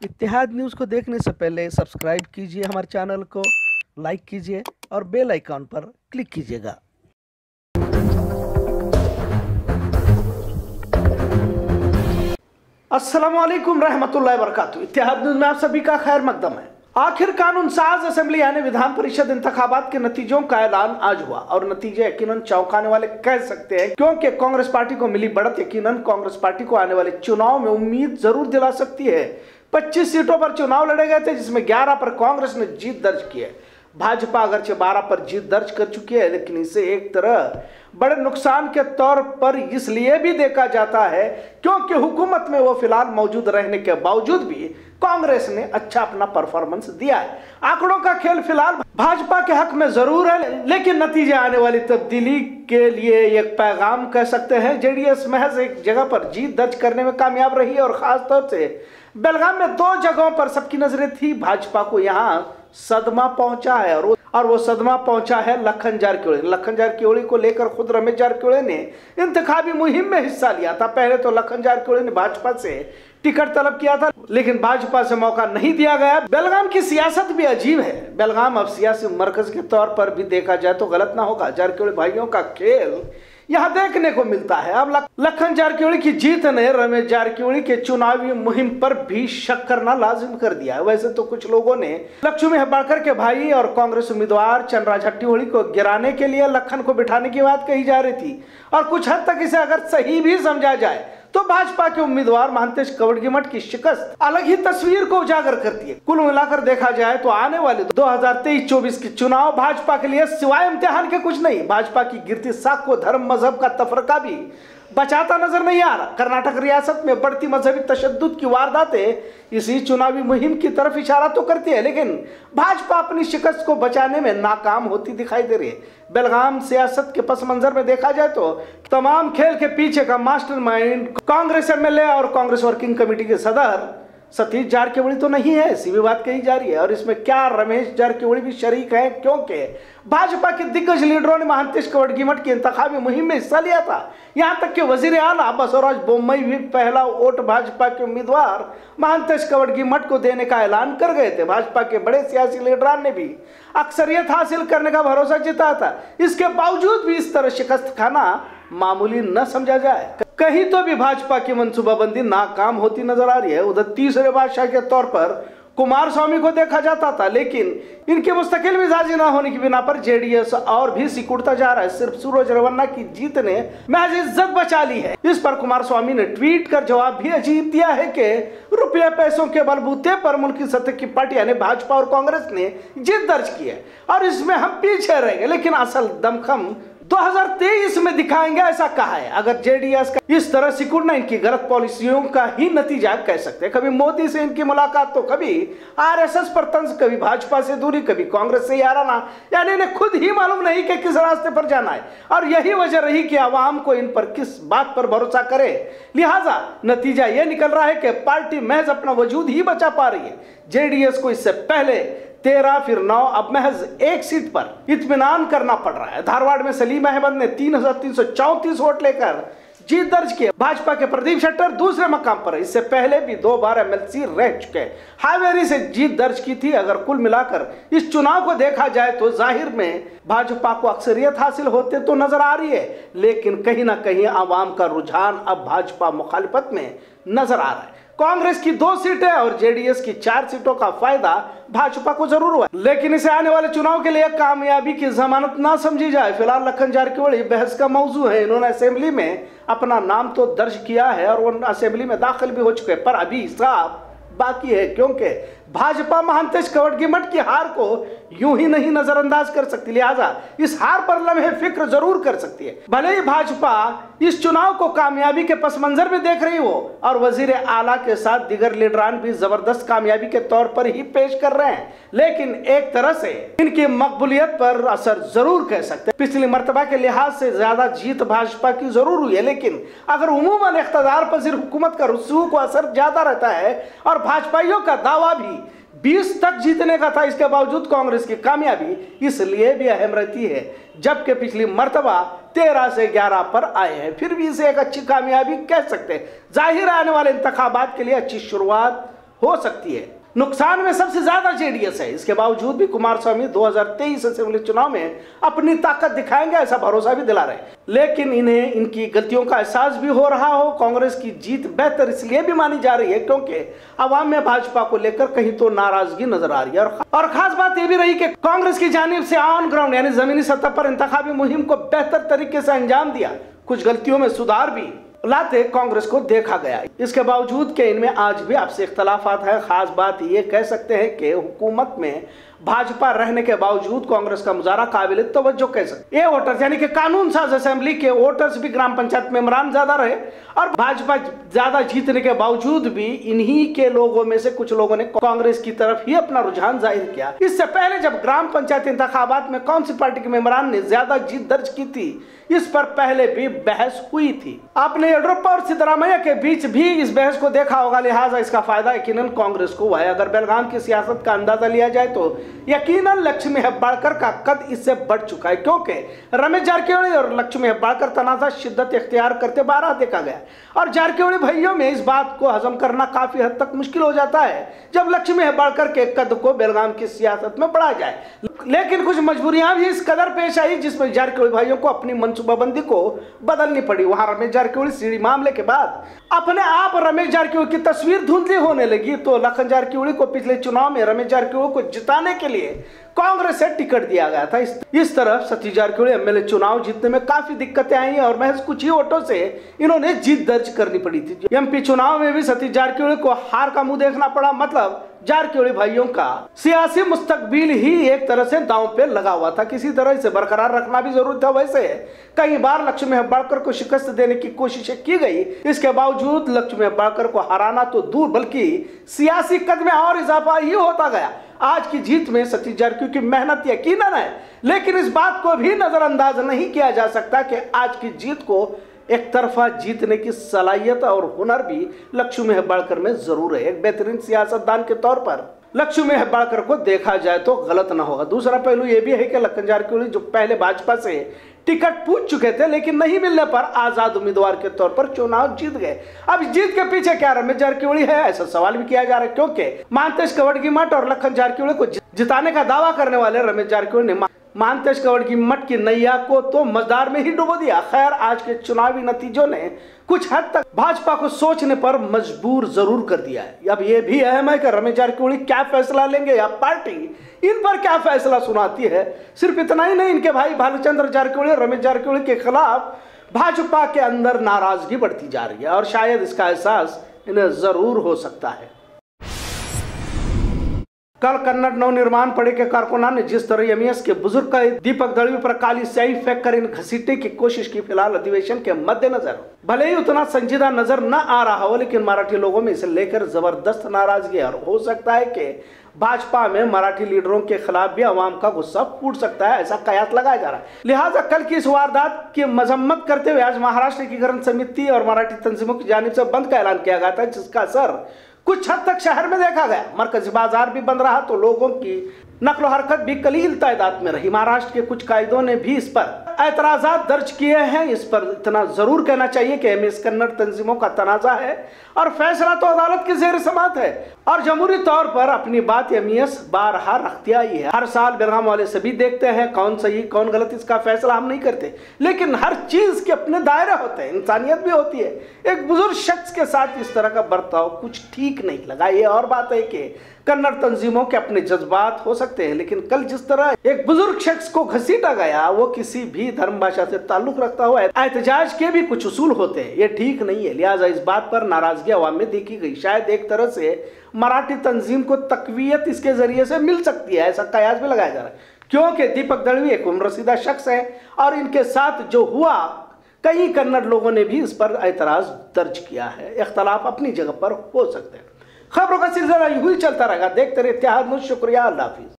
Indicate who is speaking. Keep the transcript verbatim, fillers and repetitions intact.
Speaker 1: इत्तेहाद news को देखने से पहले सब्सक्राइब कीजिए हमारे चैनल को, लाइक कीजिए और बेल आइकॉन पर क्लिक कीजिएगा। अस्सलाम वालेकुम रहमतुल्लाहि व बरकातुहू। इत्तेहाद न्यूज़ में आप सभी का खैर मकदम है। आखिर कानून साज असेंबली यानी विधान परिषद इंतखाबात के नतीजों का ऐलान आज हुआ और नतीजे यकीनन चौंकाने वाले कह सकते हैं, क्योंकि कांग्रेस पार्टी को मिली बढ़त यकीनन कांग्रेस पार्टी को आने वाले चुनाव में उम्मीद जरूर दिला सकती है। पच्चीस सीटों पर चुनाव लड़े गए थे, जिसमें ग्यारह पर कांग्रेस ने जीत दर्ज की है। भाजपा अगरचे बारह पर जीत दर्ज कर चुकी है, लेकिन इसे एक तरह बड़े नुकसान के तौर पर इसलिए भी देखा जाता है क्योंकि हुकूमत में वो फिलहाल मौजूद रहने के बावजूद भी कांग्रेस ने अच्छा अपना परफॉर्मेंस दिया है। आंकड़ों का खेल फिलहाल भाजपा के हक में जरूर है, लेकिन नतीजे आने वाली तब्दीली के लिए एक पैगाम कह सकते हैं। जेडीएस महज एक जगह पर जीत दर्ज करने में कामयाब रही और खास तौर से बेलगाम में दो जगहों पर सबकी नजरें थी। भाजपा को यहाँ सदमा पहुंचा है और और वो सदमा पहुंचा है लखन जारकिहोली। लखन जारकिहोली को लेकर खुद रमेश जारकिहोली ने इंतखाबी मुहिम में हिस्सा लिया था। पहले तो लखन जारकिहोली ने भाजपा से टिकट तलब किया था, लेकिन भाजपा से मौका नहीं दिया गया। बेलगाम की सियासत भी अजीब है। बेलगाम अब सियासी मरकज के तौर पर भी देखा जाए तो गलत ना होगा। जारकिहोली भाइयों का खेल यहाँ देखने को मिलता है। अब लखन जारकिहोली की जीत ने रमेश जारकिहोली के चुनावी मुहिम पर भी शक करना लाजिम कर दिया है। वैसे तो कुछ लोगों ने लक्ष्मी हेब्बाळकर के भाई और कांग्रेस उम्मीदवार चंद्रराज हट्टीहोली को गिराने के लिए लखन को बिठाने की बात कही जा रही थी, और कुछ हद तक इसे अगर सही भी समझा जाए तो भाजपा के उम्मीदवार महांतेश कवडगीमठ की शिकस्त अलग ही तस्वीर को उजागर करती है। कुल मिलाकर देखा जाए तो आने वाले दो हज़ार तेईस चौबीस के चुनाव भाजपा के लिए सिवाय इम्तिहान के कुछ नहीं। भाजपा की गिरती साख को धर्म मजहब का तफरका भी बचाता नजर नहीं आ रहा। कर्नाटक रियासत में बढ़ती मजहबी तशद्दुद की वारदातें इसी चुनावी मुहिम की तरफ इशारा तो करती है, लेकिन भाजपा अपनी शिकस्त को बचाने में नाकाम होती दिखाई दे रही है। बेलगाम सियासत के पस मंजर में देखा जाए तो तमाम खेल के पीछे का मास्टरमाइंड कांग्रेस एमएलए और कांग्रेस वर्किंग कमेटी के सदर सतीश जारकिहोली तो नहीं है, ऐसी भी बात कही जा रही है। और इसमें क्या रमेश जारकिहोली भी शरीक है, क्योंकि भाजपा के दिग्गज लीडरों ने महांतेश कवडगीमठ की इंतखाबी मुहिम में हिस्सा लिया था। यहां तक कि वजीर आला बसवराज बोम्मई भी पहला वोट भाजपा के उम्मीदवार महांतेश कवडगीमठ को देने का ऐलान कर गए थे। भाजपा के बड़े सियासी लीडरान ने भी अक्सरियत हासिल करने का भरोसा जताया था। इसके बावजूद भी इस तरह शिकस्त खाना मामूली न समझा जाए। कहीं तो भी भाजपा की मंसूबाबंदी नाकाम होती नजर आ रही है। उधर तीसरे बादशाह के तौर पर कुमारस्वामी को देखा जाता था, लेकिन इनके मुस्तकिल मिजाजी ना होने की बिना पर जेडीएस और भी सिकुड़ता जा रहा है। सिर्फ सूरज रवन्ना की जीत ने महज इज्जत बचा ली है। इस पर कुमारस्वामी ने ट्वीट कर जवाब भी अजीब दिया है कि रुपये पैसों के बलबूते पर मुल्क की सत्ता की पार्टी यानी भाजपा और कांग्रेस ने जीत दर्ज की है और इसमें हम पीछे रह गए, लेकिन असल दमखम दो हज़ार तेईस में दिखाएंगे, ऐसा कहा है। अगर जेडीएस का इस तरह सिकुड़ना इनकी गलत पॉलिसियों का ही नतीजा कह सकते हैं। कभी मोदी से इनकी मुलाकात तो कभी आरएसएस पर तंज, कभी भाजपा से दूरी, कभी कांग्रेस से याराना, यानी इन्हें खुद ही मालूम नहीं कि किस रास्ते पर जाना है। और यही वजह रही कि आवाम को इन पर किस बात पर भरोसा करे। लिहाजा नतीजा यह निकल रहा है कि पार्टी महज अपना वजूद ही बचा पा रही है। जेडीएस को इससे पहले तेरह फिर नौ अब महज एक सीट पर इत्मीनान करना पड़ रहा है। धारवाड़ में सलीम अहमद ने तीन हजार तीन सौ चौंतीस वोट लेकर जीत दर्ज किए। भाजपा के प्रदीप शेट्टर दूसरे मकाम पर, इससे पहले भी दो बार एमएलसी रह चुके। हावेरी से जीत दर्ज की थी। अगर कुल मिलाकर इस चुनाव को देखा जाए तो जाहिर में भाजपा को अक्सरियत हासिल होते तो नजर आ रही है, लेकिन कहीं ना कहीं आवाम का रुझान अब भाजपा मुखालिफत में नजर आ रहा है। कांग्रेस की दो सीटें और जेडीएस की चार सीटों का फायदा भाजपा को जरूर हुआ, लेकिन इसे आने वाले चुनाव के लिए कामयाबी की जमानत ना समझी जाए। फिलहाल लखन जारकिहोली बहस का मौजू है। इन्होंने असेंबली में अपना नाम तो दर्ज किया है और वो असेंबली में दाखिल भी हो चुके हैं, पर अभी हिसाब बाकी है, क्योंकि भाजपा महांतेश कवडगीमठ की हार को यूं ही नहीं नजरअंदाज कर सकती। लिहाजा इस हार पर लम्हे फिक्र जरूर कर सकती है। भले ही भाजपा इस चुनाव को कामयाबी के पस मंजर में देख रही हो और वजीर आला के साथ दिगर लीडरान भी जबरदस्त कामयाबी के तौर पर ही पेश कर रहे हैं, लेकिन एक तरह से इनकी मकबूलियत पर असर जरूर कह सकते हैं। पिछली मर्तबा के लिहाज से ज्यादा जीत भाजपा की जरूर हुई है, लेकिन अगर उमूमन इख्तियार पजीर हुकूमत का रसूख को असर ज्यादा रहता है और भाजपाइयों का दावा भी बीस तक जीतने का था, इसके बावजूद कांग्रेस की कामयाबी इसलिए भी अहम रहती है, जबकि पिछली मर्तबा तेरह से ग्यारह पर आए हैं। फिर भी इसे एक अच्छी कामयाबी कह सकते हैं। जाहिर आने वाले इंतखाबात के लिए अच्छी शुरुआत हो सकती है। नुकसान में सबसे ज्यादा जेडीएस है। इसके बावजूद भी कुमारस्वामी दो हज़ार तेईस असेंबली चुनाव में अपनी ताकत दिखाएंगे ऐसा भरोसा भी दिला रहे, लेकिन इन्हें इनकी गलतियों का एहसास भी हो रहा हो। कांग्रेस की जीत बेहतर इसलिए भी मानी जा रही है क्योंकि अवाम में भाजपा को लेकर कहीं तो नाराजगी नजर आ रही है, और खास बात यह भी रही कि कांग्रेस की जानिब से ऑन ग्राउंड यानी जमीनी सतह पर इंतखाबी मुहिम को बेहतर तरीके से अंजाम दिया, कुछ गलतियों में सुधार भी लाते कांग्रेस को देखा गया। इसके बावजूद के इनमें आज भी आपसे इख्तलाफात है। खास बात ये कह सकते हैं कि हुकूमत में भाजपा रहने के बावजूद कांग्रेस का मुजाहरा काबिल तवज्जो कह सकते। ये वोटर्स यानी कि कानून साज असेंबली के वोटर्स भी ग्राम पंचायत में इमरान ज्यादा रहे, और भाजपा ज्यादा जीतने के बावजूद भी इन्हीं के लोगों में से कुछ लोगों ने कांग्रेस की तरफ ही अपना रुझान जाहिर किया। इससे पहले जब ग्राम पंचायत इंतखाबात में कौन सी पार्टी के इमरान ने ज्यादा जीत दर्ज की थी, इस पर पहले भी बहस हुई थी। आपने येडियुरप्पा और सिद्धरामैया के बीच भी इस बहस को देखा होगा, लिहाजा इसका फायदा यकीनन कांग्रेस को हुआ है। अगर बेलगाम की सियासत का अंदाजा लिया जाए तो यकीनन लक्ष्मी हेब्बाळकर का कद इससे बढ़ चुका है, क्योंकि रमेश जारकिहोली और लक्ष्मी हेब्बाळकर तनाज़ा शिद्दत इख्तियार करते बारह देखा गया, और जारकिहोली भाइयों में इस बात को हजम करना काफी हद तक मुश्किल हो जाता है जब लक्ष्मी हेब्बाळकर के कद को बेलगाम की सियासत में बढ़ाया जाए। लेकिन कुछ मजबूरियां भी इस कदर पेश आई जिसमें जारकिहोली भाइयों को अपनी मनसूबाबंदी को बदलनी पड़ी। वहां रमेश जारकिहोली सीढ़ी मामले के बाद अपने आप रमेश जारकिहोली की तस्वीर धुंधली होने लगी, तो लखन जारकिहोली को पिछले चुनाव में रमेश जारकिहोली को जिताने के लिए कांग्रेस से टिकट दिया गया था। इस, इस तरह सतीश जारकिहोली एमएलए चुनाव जीतने में काफी दिक्कतें आई और महज कुछ ही वोटों से इन्होंने जीत दर्ज करनी पड़ी थी। एमपी चुनाव में भी सतीश जारकिहोली को हार का मुंह देखना पड़ा, मतलब जारकिहोली भाइयों का सियासी मुस्तकबिल ही एक तरह से दांव पे लगा हुआ था। किसी तरह इसे बरकरार रखना भी जरूरी था। वैसे कई बार लक्ष्मी हेब्बाळकर को शिकस्त देने की कोशिशें की गई, इसके बावजूद लक्ष्मी हेब्बाळकर को हराना तो दूर बल्कि सियासी कद में और इजाफा ही होता गया। आज की जीत में सतीश जारकिहोली की मेहनत यकीनन है, लेकिन इस बात को भी नजरअंदाज नहीं किया जा सकता कि आज की जीत को एक तरफा जीतने की सलाहियत और हुनर भी लक्ष्मी हेब्बाळकर में जरूर है। एक बेहतरीन सियासतदान के तौर पर लक्ष्मी हेब्बाळकर को देखा जाए तो गलत ना होगा। दूसरा पहलू यह भी है कि लखन जारकिहोली जो पहले भाजपा से टिकट पूछ चुके थे लेकिन नहीं मिलने पर आजाद उम्मीदवार के तौर पर चुनाव जीत गए। अब जीत के पीछे क्या रमेश जारकिहोली है, ऐसा सवाल भी किया जा रहा है, क्योंकि महांतेश कवडगी-मठ और लखन जारकिहोली को जिताने का दावा करने वाले रमेश जारकिहोली ने महांतेश कवडगी-मठ की नैया को तो मझधार में ही डुबो दिया। खैर, आज के चुनावी नतीजों ने कुछ हद तक भाजपा को सोचने पर मजबूर जरूर कर दिया है। अब यह भी अहम है कि रमेश जारकिहोली क्या फैसला लेंगे या पार्टी इन पर क्या फैसला सुनाती है। सिर्फ इतना ही नहीं, इनके भाई भानुचंद्र जारकिहोली और रमेश जारकिहोली के खिलाफ भाजपा के अंदर नाराजगी बढ़ती जा रही है, और शायद इसका एहसास इन्हें जरूर हो सकता है। कल कन्नड़ नवनिर्माण पड़े के कारकुनान ने जिस तरह एमईएस के बुजुर्ग का दीपक दळवी पर काली स्याही फेंक कर इन घसीटने की कोशिश की, फिलहाल अधिवेशन के मद्देनजर भले ही उतना संजीदा नजर न आ रहा हो, लेकिन मराठी लोगों में इसे लेकर जबरदस्त नाराजगी है, और हो सकता है कि भाजपा में मराठी लीडरों के खिलाफ भी अवाम का गुस्सा फूट सकता है, ऐसा कयास लगाया जा रहा है। लिहाजा कल की इस वारदात की मजम्मत करते हुए आज महाराष्ट्र एकीकरण समिति और मराठी तंजीमों की जानिब से बंद का ऐलान किया गया था, जिसका असर कुछ हद तक शहर में देखा गया। मरकजी बाजार भी बंद रहा तो लोगों की नकलो हरकत भी कलील तादाद में रही। महाराष्ट्र के कुछ कायदों ने भी इस पर एतराजात दर्ज किए हैं। इस पर इतना जरूर कहना चाहिए कि एमईएस कन्नड़ तंजीमों का तनाजा है और फैसला तो अदालत के ज़ेर समात है, और जमहूरी तौर पर अपनी बात एमईएस बारहा रखती आई है। हर साल बेलगाम वाले सभी देखते हैं कौन सही कौन गलत, इसका फैसला हम नहीं करते, लेकिन हर चीज के अपने दायरे होते हैं, इंसानियत भी होती है। एक बुजुर्ग शख्स के साथ इस तरह का बर्ताव कुछ ठीक नहीं लगा। ये और बात है कि कन्नड़ तंजीमों के अपने जज्बात हो सकते हैं, लेकिन कल जिस तरह एक बुजुर्ग शख्स को घसीटा गया वो किसी भी धर्म भाषा से ताल्लुक रखता हुआ एहतजाज के भी कुछ उसूल होते हैं, ये ठीक नहीं है। लिहाजा इस बात पर नाराजगी अवाम में देखी गई। शायद एक तरह से मराठी तंजीम को तकवीयत इसके जरिए से मिल सकती है, ऐसा कयास भी लगाया जा रहा है, क्योंकि दीपक दळवी एक उम्ररसीदा शख्स है और इनके साथ जो हुआ कई कन्नड़ लोगों ने भी इस पर एतराज दर्ज किया है। इख्तलाफ अपनी जगह पर हो सकते हैं। खबरों का सिलसिला यूं ही चलता रहेगा। देखते रहिए इत्तेहाद न्यूज़। शुक्रिया, अल्लाह हाफिज।